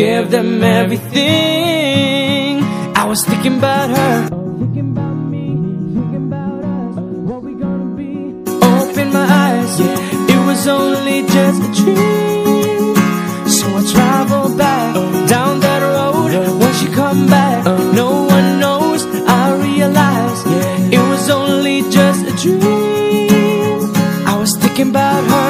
give them everything. I was thinking about her, thinking about me, thinking about us, what we gonna be. Open my eyes, it was only just a dream. So I travel back down that road. When she come back, no one knows. I realize it was only just a dream. I was thinking about her.